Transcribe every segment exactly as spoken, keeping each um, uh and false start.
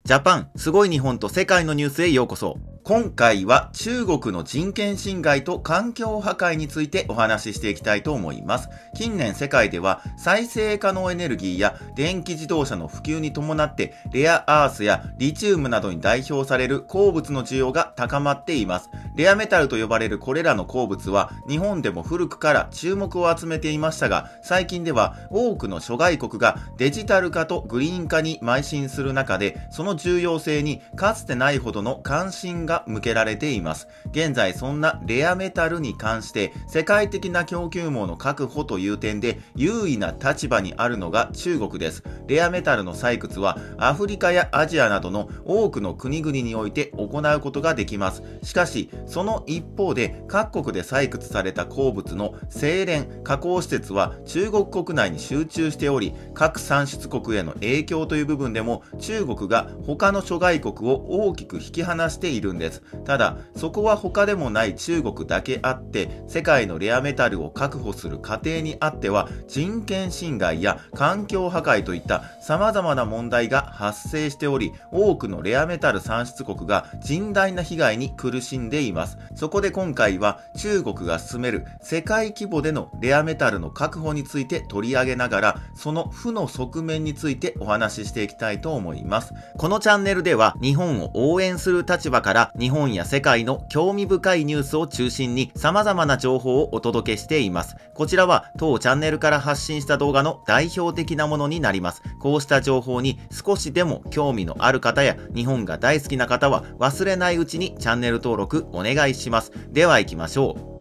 ジャパン、すごい日本と世界のニュースへようこそ。今回は中国の人権侵害と環境破壊についてお話ししていきたいと思います。近年世界では再生可能エネルギーや電気自動車の普及に伴ってレアアースやリチウムなどに代表される鉱物の需要が高まっています。レアメタルと呼ばれるこれらの鉱物は日本でも古くから注目を集めていましたが、最近では多くの諸外国がデジタル化とグリーン化に邁進する中で、その重要性にかつてないほどの関心が向けられています。現在そんなレアメタルに関して世界的な供給網の確保という点で優位な立場にあるのが中国です。レアメタルの採掘はアフリカやアジアなどの多くの国々において行うことができます。しかしその一方で各国で採掘された鉱物の精錬加工施設は中国国内に集中しており、各産出国への影響という部分でも中国が他の諸外国を大きく引き離しているんです。ただそこは他でもない中国だけあって、世界のレアメタルを確保する過程にあっては人権侵害や環境破壊といった様々な問題が発生しており、多くのレアメタル産出国が甚大な被害に苦しんでいます。そこで今回は中国が進める世界規模でのレアメタルの確保について取り上げながら、その負の側面についてお話ししていきたいと思います。このチャンネルでは日本を応援する立場から日本や世界の興味深いニュースを中心に様々な情報をお届けしています。こちらは当チャンネルから発信した動画の代表的なものになります。こうした情報に少しでも興味のある方や日本が大好きな方は忘れないうちにチャンネル登録お願いします。では行きましょう。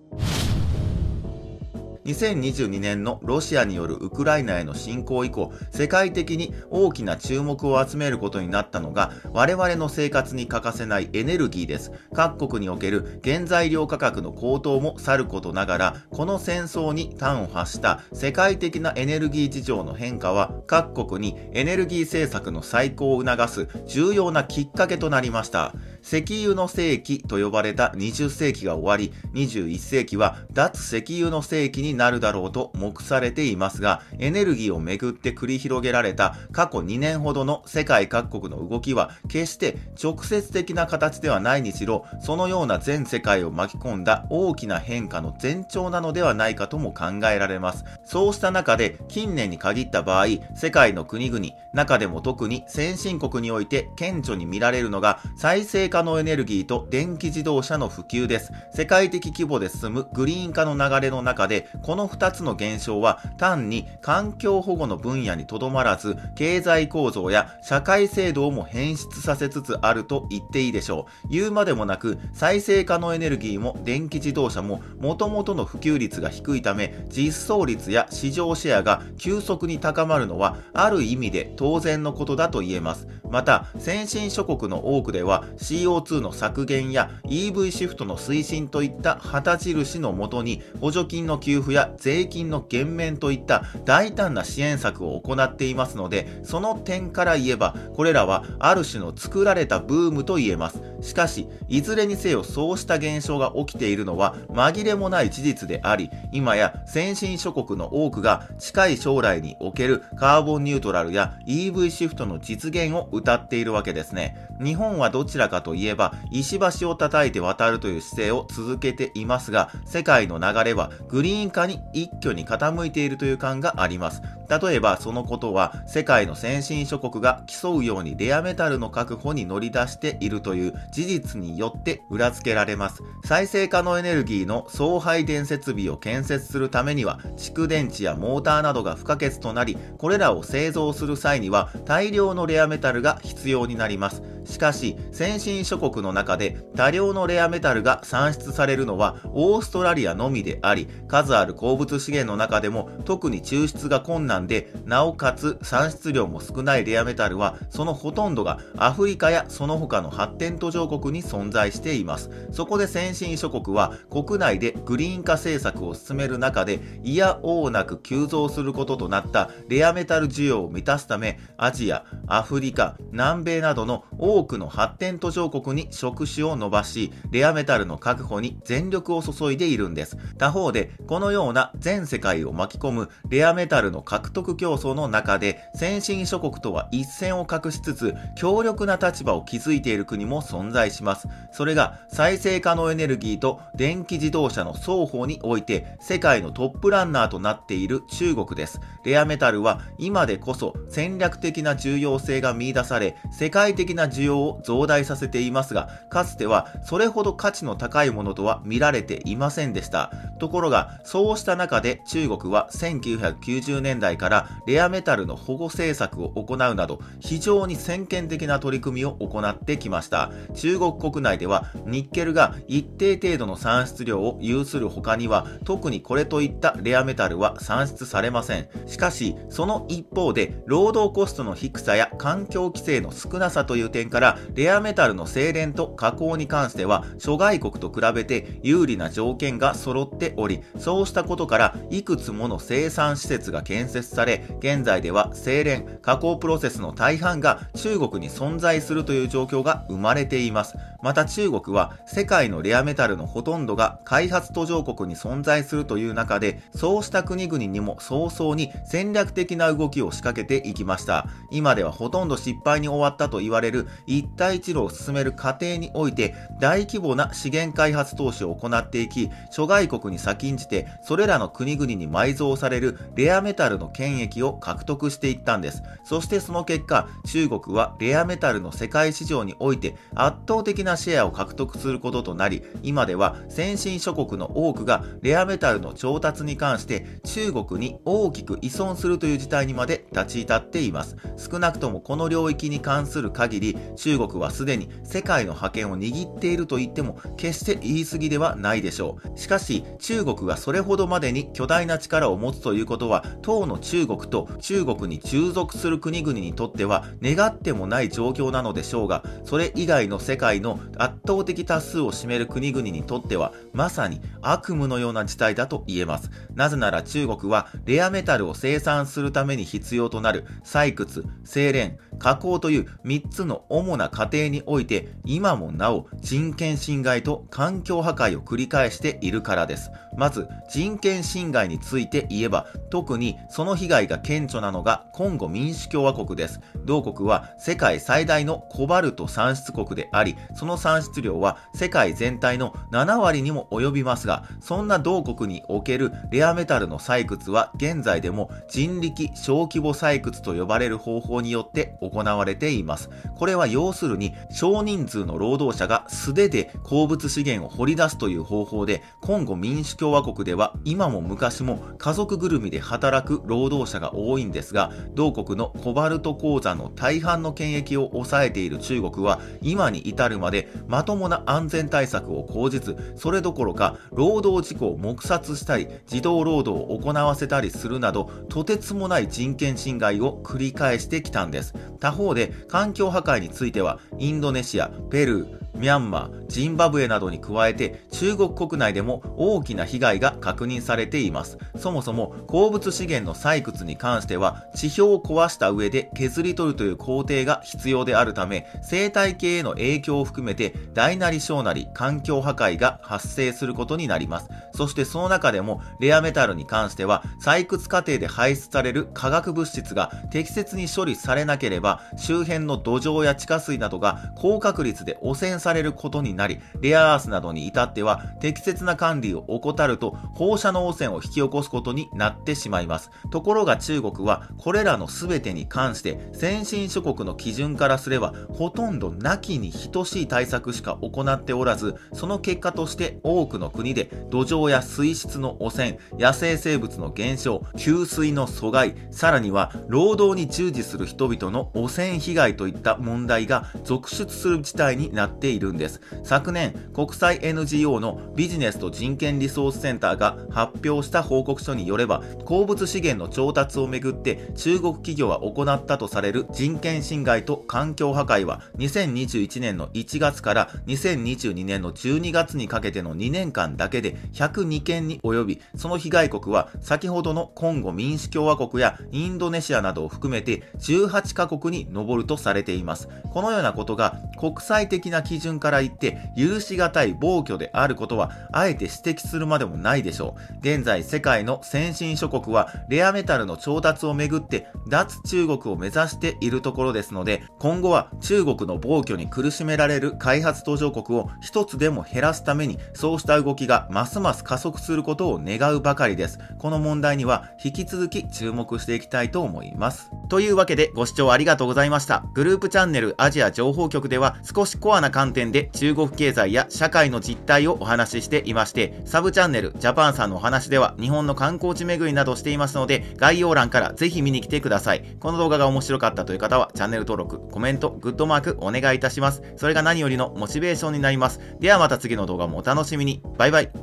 にせんにじゅうにねんのロシアによるウクライナへの侵攻以降、世界的に大きな注目を集めることになったのが我々の生活に欠かせないエネルギーです。各国における原材料価格の高騰もさることながら、この戦争に端を発した世界的なエネルギー事情の変化は各国にエネルギー政策の再考を促す重要なきっかけとなりました。石油の世紀と呼ばれたにじゅっせいきが終わり、にじゅういっせいきは脱石油の世紀になるだろうと目されていますが、エネルギーをめぐって繰り広げられた過去にねんほどの世界各国の動きは決して直接的な形ではないにしろ、そのような全世界を巻き込んだ大きな変化の前兆なのではないかとも考えられます。そうした中で近年に限った場合、世界の国々、中でも特に先進国において顕著に見られるのが再生可能エネルギーと電気自動車の普及です。世界的規模で進むグリーン化の流れの中で、このふたつの現象は単に環境保護の分野にとどまらず、経済構造や社会制度をも変質させつつあると言っていいでしょう。言うまでもなく、再生可能エネルギーも電気自動車も元々の普及率が低いため、実装率や市場シェアが急速に高まるのはある意味で当然のことだと言えます。また先進諸国の多くでは シーオーツー の削減や イーブイ シフトの推進といった旗印のもとに、補助金の給付や税金の減免といった大胆な支援策を行っていますので、その点から言えばこれらはある種の作られたブームと言えます。しかしいずれにせよそうした現象が起きているのは紛れもない事実であり、今や先進諸国の多くが近い将来におけるカーボンニュートラルや イーブイ シフトの実現を謳っているわけですね。日本はどちらかといえば石橋を叩いて渡るという姿勢を続けていますが、世界の流れはグリーン化に一挙に傾いているという感があります。例えばそのことは世界の先進諸国が競うようにレアメタルの確保に乗り出しているという事実によって裏付けられます。再生可能エネルギーの送配電設備を建設するためには蓄電池やモーターなどが不可欠となり、これらを製造する際には大量のレアメタルが必要になります。しかし先進諸国の中で多量のレアメタルが産出されるのはオーストラリアのみであり、数ある鉱物資源の中でも特に抽出が困難で、なおかつ産出量も少ないレアメタルはそのほとんどがアフリカやその他の発展途上国に存在しています。そこで先進諸国は国内でグリーン化政策を進める中でいやおうなく急増することとなったレアメタル需要を満たすため、アジア、アフリカ、南米などの多多くの発展途上国に触手を伸ばし、レアメタルの確保に全力を注いでいるんです。他方で、このような全世界を巻き込むレアメタルの獲得競争の中で、先進諸国とは一線を画しつつ、強力な立場を築いている国も存在します。それが、再生可能エネルギーと電気自動車の双方において、世界のトップランナーとなっている中国です。レアメタルは、今でこそ戦略的な重要性が見出され、世界的な需要を増大させていますが、かつてはそれほど価値の高いものとは見られていませんでした。ところが、そうした中で中国はせんきゅうひゃくきゅうじゅうねんだいからレアメタルの保護政策を行うなど、非常に先見的な取り組みを行ってきました。中国国内ではニッケルが一定程度の産出量を有する他には、特にこれといったレアメタルは産出されません。しかし、その一方で、労働コストの低さや環境規制の少なさという点から、レアメタルの精錬と加工に関しては、諸外国と比べて有利な条件が揃っており、そうしたことから、いくつもの生産施設が建設され、現在では精錬、加工プロセスの大半が中国に存在するという状況が生まれています。また中国は、世界のレアメタルのほとんどが開発途上国に存在するという中で、そうした国々にも早々に戦略的な動きを仕掛けていきました。今ではほとんど失敗に終わったと言われる一帯一路を進める過程において、大規模な資源開発投資を行っていき、諸外国に先んじてそれらの国々に埋蔵されるレアメタルの権益を獲得していったんです。そしてその結果、中国はレアメタルの世界市場において圧倒的なシェアを獲得することとなり、今では先進諸国の多くがレアメタルの調達に関して中国に大きく依存するという事態にまで立ち至っています。少なくともこの領域に関する限り、中国はすでに世界の覇権を握っていると言っても決して言い過ぎではないでしょう。しかし、中国がそれほどまでに巨大な力を持つということは、当の中国と中国に従属する国々にとっては願ってもない状況なのでしょうが、それ以外の世界の圧倒的多数を占める国々にとっては、まさに悪夢のような事態だと言えます。なぜなら中国はレアメタルを生産するために必要となる採掘、精錬、加工というみっつの主な過程において、今もなお人権侵害と環境破壊を繰り返しているからです。まず人権侵害について言えば、特にその被害が顕著なのがコンゴ民主共和国です。同国は世界最大のコバルト産出国であり、その産出量は世界全体のななわりにも及びますが、そんな同国におけるレアメタルの採掘は現在でも人力小規模採掘と呼ばれる方法によって行われています。これは要するに少人数の労働者が素手で鉱物資源を掘り出すという方法で、コンゴ民主共和国では今も昔も家族ぐるみで働く労働者が多いんですが、同国のコバルト鉱山の大半の権益を抑えている中国は、今に至るまでまともな安全対策を講じず、それどころか労働事故を黙殺したり児童労働を行わせたりするなど、とてつもない人権侵害を繰り返してきたんです。他方で環境破壊については、インドネシア、ペルー、ミャンマー、ジンバブエなどに加えて中国国内でも大きな被害が確認されています。そもそも鉱物資源の採掘に関しては、地表を壊した上で削り取るという工程が必要であるため、生態系への影響を含めて大なり小なり環境破壊が発生することになります。そしてその中でもレアメタルに関しては、採掘過程で排出される化学物質が適切に処理されなければ、周辺の土壌や地下水などが高確率で汚染されることになり、レアアースなどに至っては適切な管理を怠ると放射能汚染を引き起こすことになってしまいます。ところが中国はこれらの全てに関して先進諸国の基準からすればほとんどなきに等しい対策しか行っておらず、その結果として多くの国で土壌や水質の汚染、野生生物の減少、給水の阻害、さらには労働に従事する人々の汚染被害といった問題が続出する事態になっているんです。昨年、国際 エヌジーオー のビジネスと人権リソースセンターが発表した報告書によれば、鉱物資源の調達をめぐって中国企業が行ったとされる人権侵害と環境破壊はにせんにじゅういちねんのいちがつからにせんにじゅうにねんのじゅうにがつにかけてのにねんかんだけでひゃくにけんに及び、その被害国は先ほどのコンゴ民主共和国やインドネシアなどを含めてじゅうはちかこくに上るとされています。このようなことが国際的な基準から言って許し難い暴挙であることはあえて指摘するまでもないでしょう。現在世界の先進諸国はレアメタルの調達をめぐって脱中国を目指しているところですので、今後は中国の暴挙に苦しめられる開発途上国を一つでも減らすために、そうした動きがますます加速することを願うばかりです。この問題には引き続き注目していきたいと思います。というわけでご視聴ありがとうございました。グループチャンネルアジア情報局では少しコアな観点で中国経済や社会の実態をお話ししていまして、サブチャンネルジャパンさんのお話では日本の観光地巡りなどしていますので、概要欄からぜひ見に来てください。この動画が面白かったという方はチャンネル登録、コメント、グッドマークお願いいたします。それが何よりのモチベーションになります。ではまた次の動画もお楽しみに。バイバイ。